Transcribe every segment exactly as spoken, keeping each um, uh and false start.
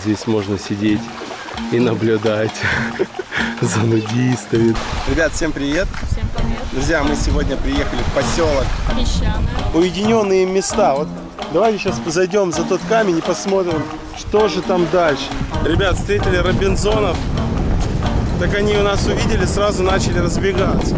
здесь можно сидеть и наблюдать за нудистами. Ребят, всем привет! Всем привет! Друзья, мы сегодня приехали в поселок Песчаное. Уединенные места. Вот давайте сейчас зайдем за тот камень и посмотрим, что же там дальше. Ребят, встретили робинзонов. Так они у нас увидели, сразу начали разбегаться.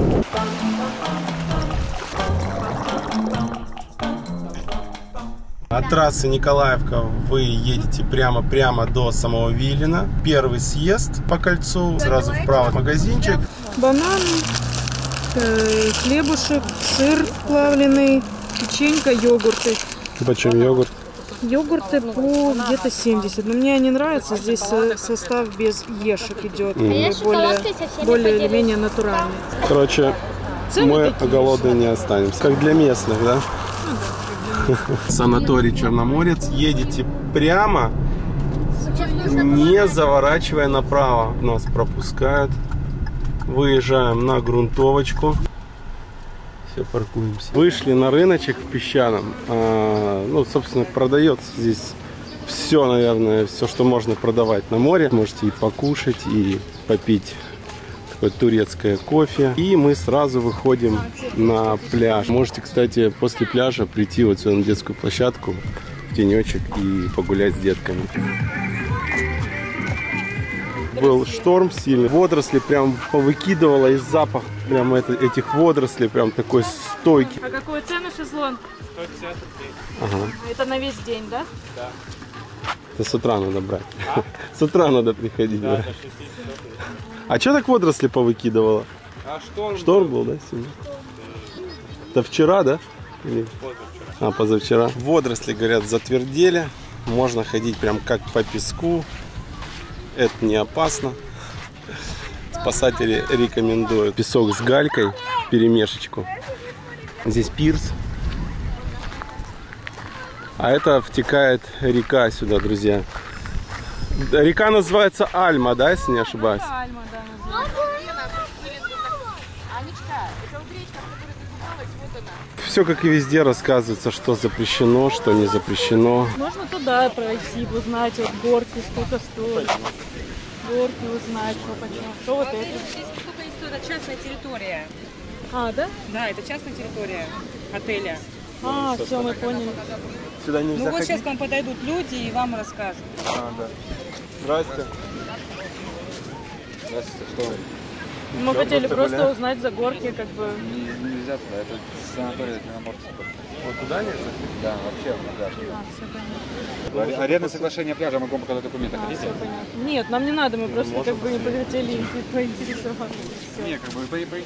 От трассы Николаевка вы едете прямо-прямо до самого Вилина. Первый съезд по кольцу, сразу вправо магазинчик. Бананы, э, хлебушек, сыр плавленый, печенька, йогурты. Почем йогурт? Йогурты по где-то семьдесят. Но мне они нравятся. Здесь состав без ешек идет. Mm. Более, более или менее натуральный. Короче, цены мы голодные не останемся. Как для местных, да? Ну, да. Санаторий Черноморец. Едете прямо, не заворачивая направо. Нас пропускают. Выезжаем на грунтовочку. Все, паркуемся. Вышли на рыночек в Песчаном. А, ну, собственно, продается здесь все, наверное, все, что можно продавать на море. Можете и покушать, и попить такое турецкое кофе. И мы сразу выходим на пляж. Можете, кстати, после пляжа прийти вот сюда на детскую площадку, в тенечек и погулять с детками. Был шторм сильный, водоросли прям повыкидывало, и запах прям это, этих водорослей прям такой стойкий. А какую цену шезлонг? сто пятьдесят рублей. Ага. Это на весь день, да? Да. Это с утра надо брать. А? С утра надо приходить. Да, да. А что так водоросли повыкидывало? А шторм, шторм был, да, сегодня? Это вчера, да? Или... Позавчера. А, позавчера. Водоросли, говорят, затвердели. Можно ходить прям как по песку. Это не опасно. Спасатели рекомендуют песок с галькой, перемешечку. Здесь пирс. А это втекает река сюда, друзья. Река называется Альма, да, если не ошибаюсь? Альма, да, называется. Все, как и везде, рассказывается, что запрещено, что не запрещено. Можно туда пройти, узнать вот горки, сколько стоит. Горки узнать, что почем. Что вот это? Здесь сколько не стоит, это частная территория. А, да? Да, это частная территория отеля. А, все, мы поняли. Сюда нельзя Ну вот ходить? сейчас к вам подойдут люди и вам расскажут. А, да. Здрасте. Здравствуйте, что вы? Мы Что, хотели просто просто гуляем? узнать за горки, как бы. Нельзя туда, это санаторий Черноморца. Вот туда нельзя? Да, вообще на пляж. А, все понятно. Арендное соглашение пляжа, могу вам показать документы. А, Хотите? все понятно. Нет, нам не надо, мы просто как бы не хотели поинтересоваться. Всё. Не, как бы вы по-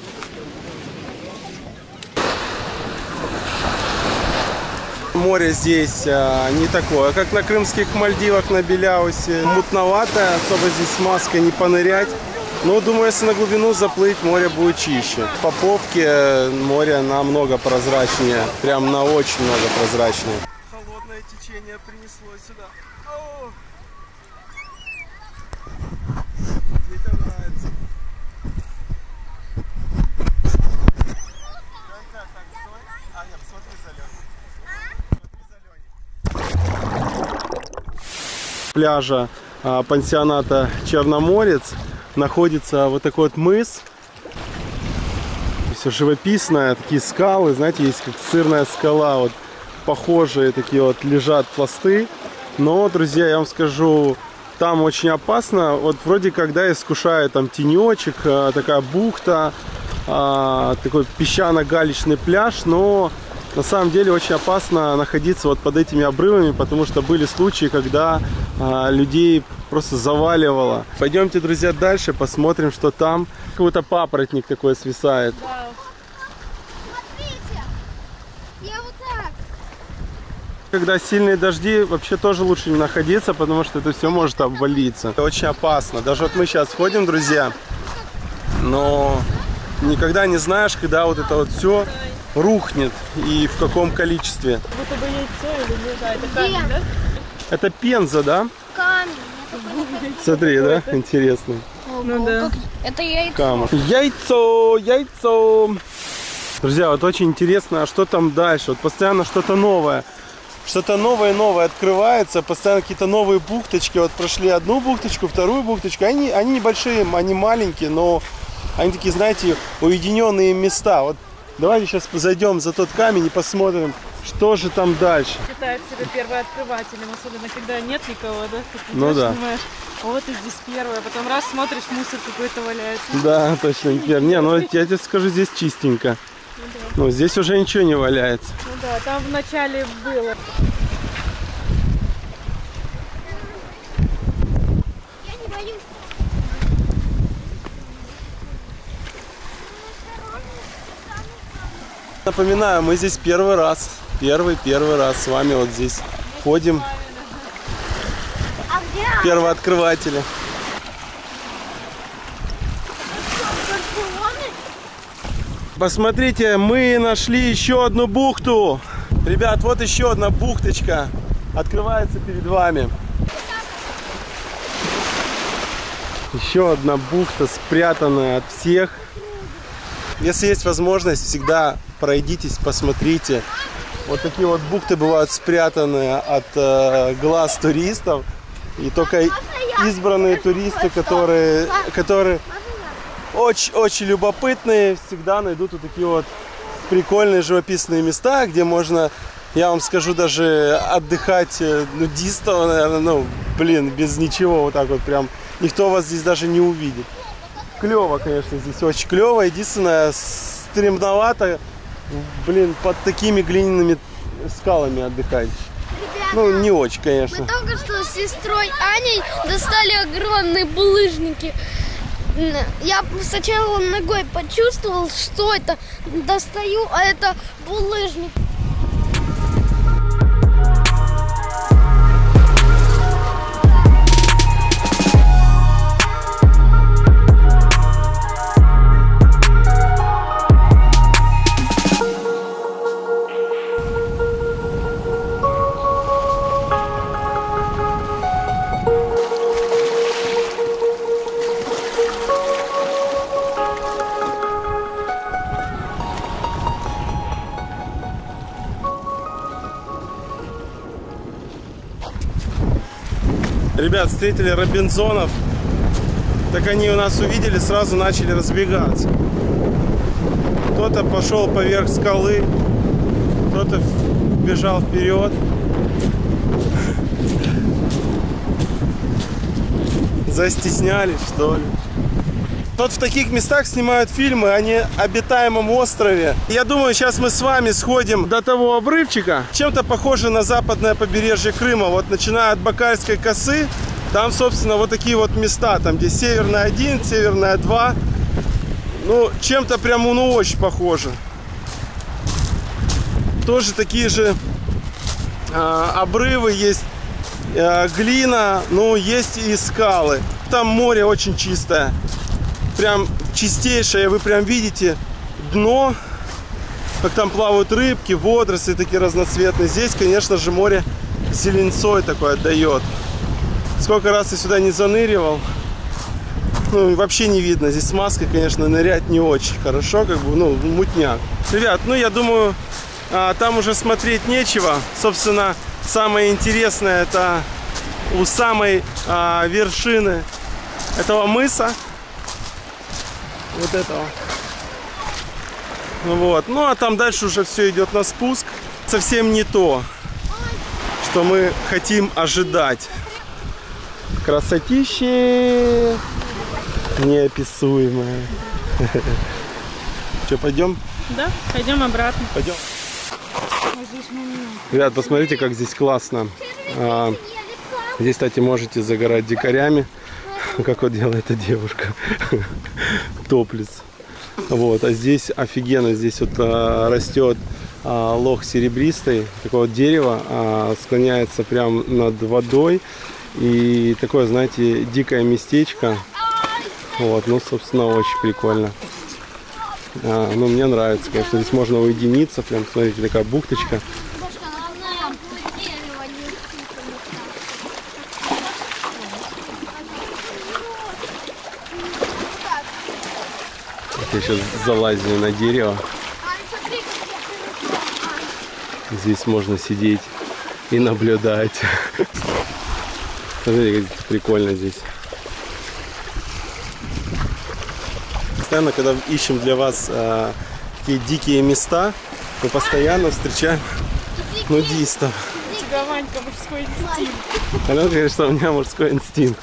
Море здесь а, не такое, как на крымских Мальдивах, на Беляусе. Мутноватое, особо здесь с маской не понырять. Но, думаю, если на глубину заплыть, море будет чище. По Поповке море намного прозрачнее, прям на очень много прозрачнее. Холодное течение принесло сюда. О! Детям нравится. А, нет, смотри, зеленый. Пляжа а, пансионата Черноморец находится вот такой вот мыс. Все живописное, такие скалы, знаете, есть как сырная скала, вот похожие такие вот лежат пласты. Но, друзья, я вам скажу, там очень опасно. Вот вроде когда искушает там тенечек, такая бухта, такой песчано-галечный пляж, но на самом деле очень опасно находиться вот под этими обрывами, потому что были случаи, когда а, людей просто заваливало. Пойдемте, друзья, дальше, посмотрим, что там. Какой-то папоротник такой свисает. Да. Смотрите, я вот так. Когда сильные дожди, вообще тоже лучше не находиться, потому что это все может обвалиться. Это очень опасно. Даже вот мы сейчас ходим, друзья, но никогда не знаешь, когда вот это вот все рухнет и в каком количестве. Будто бы яйцо или не знаю, это камень, да? Это Пенза, да? Камень. Смотри, да? Интересно. Ну да. Это яйцо. Камень. Яйцо, яйцо. Друзья, вот очень интересно, а что там дальше? Вот постоянно что-то новое. что-то новое-новое открывается, постоянно какие-то новые бухточки. Вот прошли одну бухточку, вторую бухточку. Они, они небольшие, они маленькие, но они такие, знаете, уединенные места. Вот давайте сейчас зайдем за тот камень и посмотрим, что же там дальше. Считают себя первооткрывателем, особенно когда нет никого, да? Ты Ну идешь, да. Думаешь, вот и здесь первое, потом раз смотришь, мусор какой-то валяется. Да, точно, не первый. Не, ну я тебе скажу, здесь чистенько. Ну, да. Ну, здесь уже ничего не валяется. Ну да, там вначале было. Я не боюсь. Напоминаю, мы здесь первый раз. Первый, первый раз с вами вот здесь ходим. А где? Первооткрыватели. Посмотрите, мы нашли еще одну бухту. Ребят, вот еще одна бухточка. Открывается перед вами. Еще одна бухта, спрятанная от всех. Если есть возможность, всегда пройдитесь, посмотрите. Вот такие вот бухты бывают спрятаны от э, глаз туристов. И только избранные туристы, которые, которые очень-очень любопытные, всегда найдут вот такие вот прикольные живописные места, где можно, я вам скажу, даже отдыхать нудистов, наверное, ну, блин, без ничего, вот так вот прям. Никто вас здесь даже не увидит. Клево, конечно, здесь очень клево. Единственное, стремновато, блин, под такими глиняными скалами отдыхать. Ну, не очень, конечно. Мы только что с сестрой Аней достали огромные булыжники. Я сначала ногой почувствовал, что это. Достаю, а это булыжник. Ребят, встретили робинзонов. Так они у нас увидели, сразу начали разбегаться. Кто-то пошел поверх скалы, кто-то бежал вперед. Застеснялись, что ли. Вот в таких местах снимают фильмы о необитаемом острове. Я думаю, сейчас мы с вами сходим до того обрывчика. Чем-то похоже на западное побережье Крыма. Вот начиная от Бакальской косы, там, собственно, вот такие вот места. Там, где Северная один, Северная два. Ну, чем-то прям, ну, очень похоже. Тоже такие же э, обрывы есть. Э, глина, ну, есть и скалы. Там море очень чистое. Прям чистейшее, вы прям видите дно, как там плавают рыбки, водоросли такие разноцветные. Здесь, конечно же, море зеленцой такой отдает. Сколько раз я сюда не заныривал, ну, вообще не видно. Здесь с маской, конечно, нырять не очень хорошо, как бы, ну, мутняк. Ребят, ну, я думаю, там уже смотреть нечего. Собственно, самое интересное, это у самой вершины этого мыса. Вот этого. Вот. Ну а там дальше уже все идет на спуск. Совсем не то, что мы хотим ожидать. Красотище неописуемое. Что, пойдем? Да, пойдем обратно. Пойдем. Ребят, посмотрите, как здесь классно. А, здесь, кстати, можете загорать дикарями. Как вот делает эта девушка. Топлес. Вот. А здесь офигенно. Здесь вот а, растет а, лох серебристый. Такое вот дерево а, склоняется прямо над водой. И такое, знаете, дикое местечко. Вот. Ну, собственно, очень прикольно. А, ну, мне нравится, конечно. Здесь можно уединиться. Прям, смотрите, такая бухточка. Я сейчас залазю на дерево. Здесь можно сидеть и наблюдаете. Смотрите, как прикольно здесь. Постоянно, когда ищем для вас а, такие дикие места, мы постоянно встречаем нудистов. У тебя, Ванька, мужской инстинкт. Она говорит, что у меня мужской инстинкт.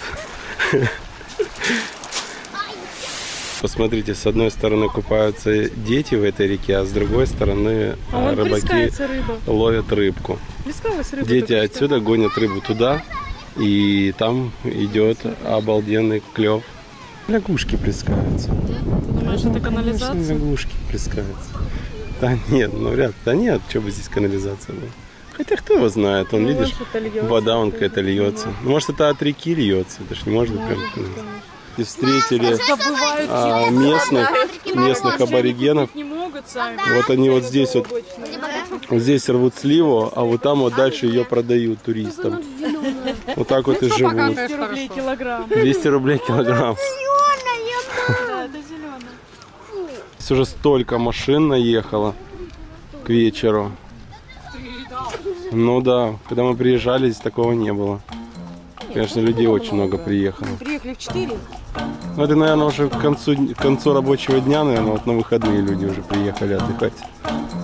Посмотрите, с одной стороны купаются дети в этой реке, а с другой стороны а рыбаки ловят рыбку. Рыба, дети отсюда что? Гонят рыбу туда, и там идет обалденный клев. Лягушки плескаются. Ты думаешь, это канализация? Конечно, лягушки плескаются. Да нет, ну вряд ли. Да нет, что бы здесь канализация была. Хотя кто его знает, он, ну, видишь, льется, вода он какая-то льется. Ну, может, это от реки льется, это ж не может быть прям. И встретили а, местных, местных аборигенов. Вот они вот здесь вот, вот здесь рвут сливу, а вот там вот дальше ее продают туристам. Вот так вот и живут. двести рублей килограмм. двести рублей килограмм. Здесь уже столько машин наехало к вечеру. Ну да, когда мы приезжали, здесь такого не было. Конечно, людей очень много приехало. Приехали в четыре. Ну, это, наверное, уже к концу, к концу рабочего дня, наверное, вот на выходные люди уже приехали отдыхать.